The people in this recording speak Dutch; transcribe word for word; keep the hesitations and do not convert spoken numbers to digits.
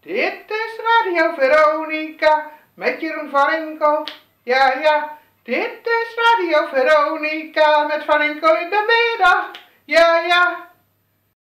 Dit is Radio Veronica met Jeroen van Enkel. Ja, ja, dit is Radio Veronica met Van Enkel in de middag. Ja, ja.